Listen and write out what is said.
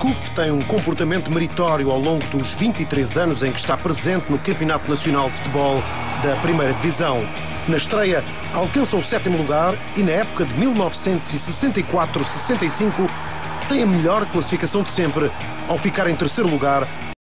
CUF tem um comportamento meritório ao longo dos 23 anos em que está presente no Campeonato Nacional de Futebol da Primeira Divisão. Na estreia, alcança o 7º lugar e na época de 1964-65 tem a melhor classificação de sempre, ao ficar em 3º lugar